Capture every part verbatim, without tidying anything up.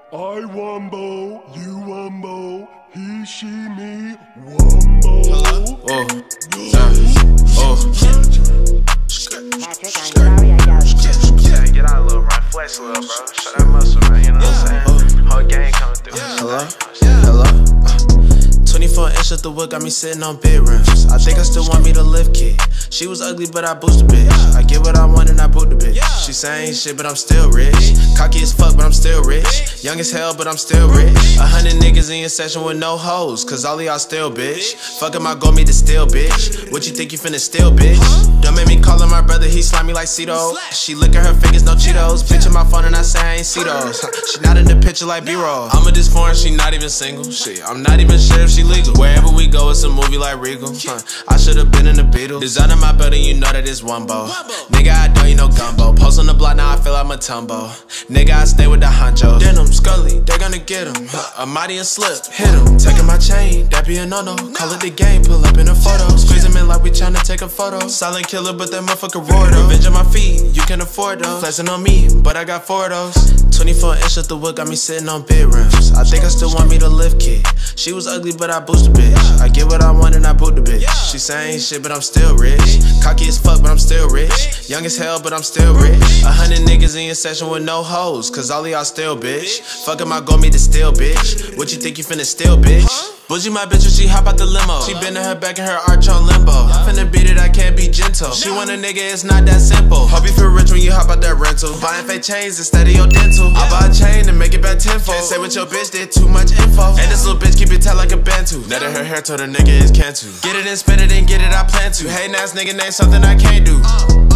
I Wumbo, you Wumbo, he, she, me, Wumbo. Hello? Oh, uh, oh. Yeah, get out a little run, flex a little, bro. Show that muscle, man. You know what I'm saying? Whole gang coming through. Hello? Hello? Uh, twenty-four inch of the wood got me sitting on bed rims. I think I still want me to lift kid. She was ugly, but I boost the bitch. I get what I want and I boot the bitch. She say ain't shit, but I'm still rich. Cocky as fuck, but I'm still rich. Young as hell, but I'm still rich. A hundred niggas in your session with no hoes, cause all of y'all still bitch. Fuckin' my go me to steal, bitch. What you think you finna steal, bitch? Don't make me call him my brother, he slimy like Cito. She lick at her fingers, no Cheetos. Picture my phone and I say I ain't see those. She not in the picture like B-roll. I'm a this foreign, she not even single. Shit, I'm not even sure if she legal. Wherever we go, it's a movie like Regal. Huh. I should've been in the Beatles. Designing my building, you know that it's Wumbo. Nigga, I don't eat no gumbo. Post on the block, now I feel like Matumbo. Nigga, I stay with the honcho. Denim, Scully, they gonna get him. A mighty and slip, hit him. Taking my chain, that be a no-no. Call it the game, pull up in a photo. Squeeze him in like we tryna take a photo. Silent killer, but that motherfucker roar though. Revenge on my feet, you can afford those. Flexing on me, but I got four of those. twenty-four inch of the wood got me sitting on bed rims. I think I still want me to lift kid. She was ugly, but I boost the bitch. I get what I want and I boot the bitch. She say ain't shit, but I'm still rich. Cocky as fuck, but I'm still rich. Young as hell, but I'm still rich. A hundred niggas in your session with no hoes, cause all of y'all still bitch. Fuckin' my go me to steal, bitch. What you think you finna steal, bitch? Bougie my bitch when she hop out the limo. She bend her back and her arch on limbo. I finna beat it, I can't be gentle. She want a nigga, it's not that simple. Hope you feel rich when you hop out that rental. Buying fake chains instead of your dental. I buy a chain and make it back tenfold. Can't say what your bitch did, too much info. And this little bitch keep it tight like a bantu. Netted her hair told her nigga is cantu. Get it and spit it and get it, I plan to. Hatin' ass nigga name something I can't do.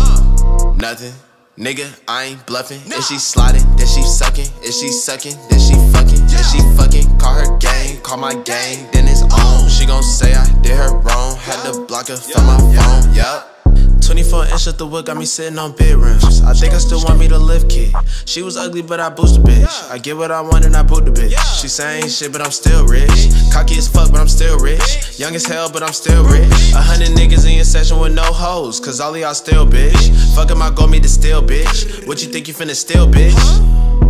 Nothing. Nigga, I ain't bluffing. If she sliding, then she sucking. If she sucking, then she fucking. If she fucking, call her gang. Call my gang, then it's on. She gon' say I did her wrong. Had to block her from my phone. Yup. twenty-four inch of the wood got me sitting on bed rims. I think I still want me to lift kid. She was ugly, but I boost the bitch. I get what I want and I boot the bitch. She say ain't shit, but I'm still rich. Cocky as fuck, but I'm still rich. Young as hell, but I'm still rich. A hundred niggas in your session with no hoes, cause all of y'all still bitch. Fuckin' my go me to steal, bitch. What you think you finna steal, bitch?